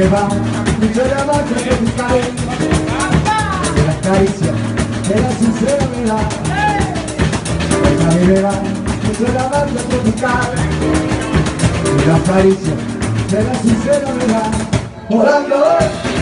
me va mucho la marcha tropical, de la caricia, de la sincera verdad. A mí me va mucho la marcha tropical, de la caricia, de la sincera verdad. Volando